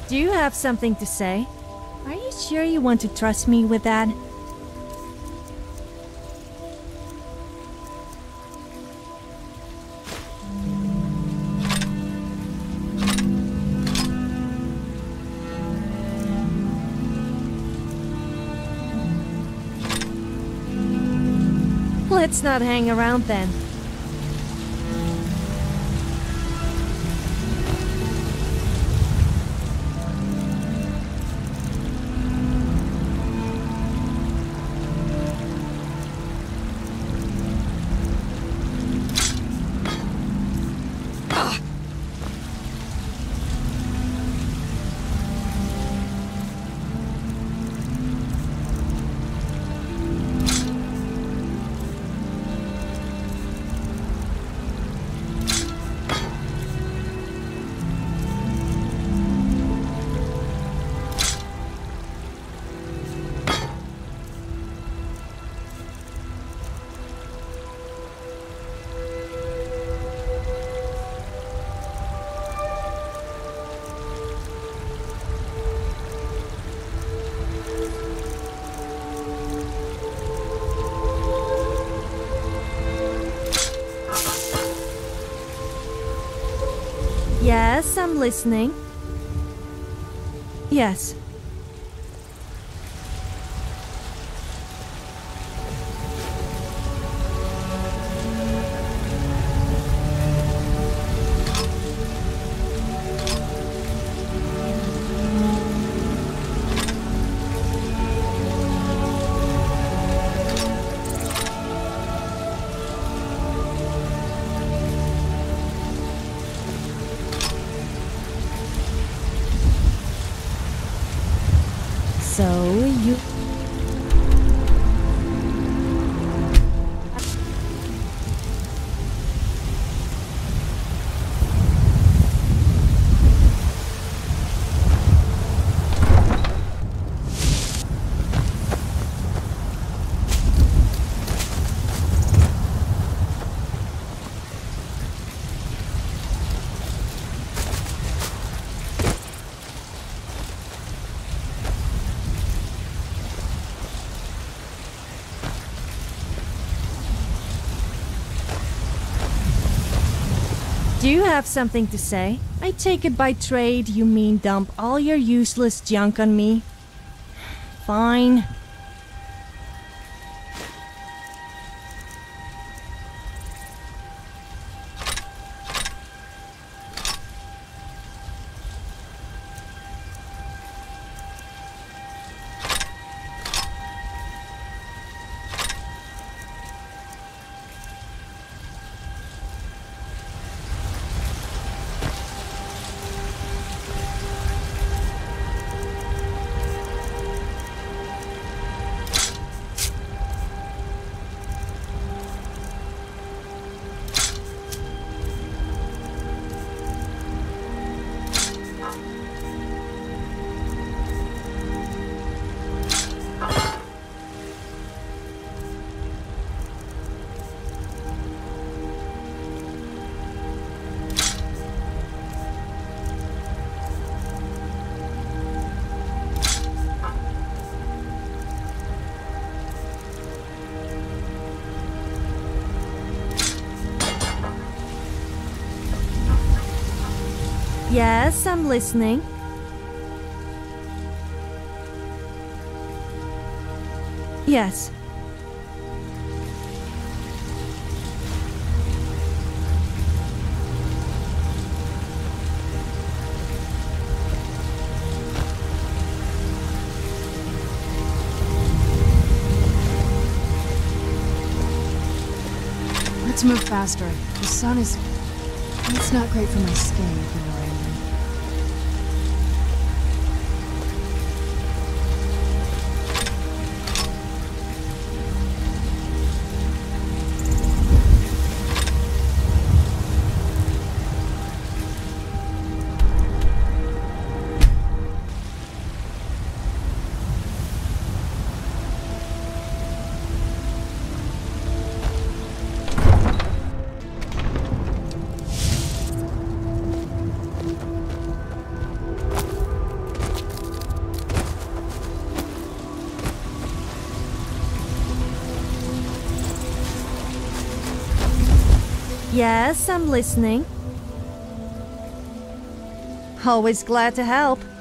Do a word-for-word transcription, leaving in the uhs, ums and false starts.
Do you have something to say? Are you sure you want to trust me with that? Let's not hang around then. Yes, I'm listening. Yes. So you... Do you have something to say? I take it by trade you mean dump all your useless junk on me? Fine. Yes, I'm listening. Yes. Let's move faster. The sun is... It's not great for my skin, if you know what I mean. Yes, I'm listening. Always glad to help.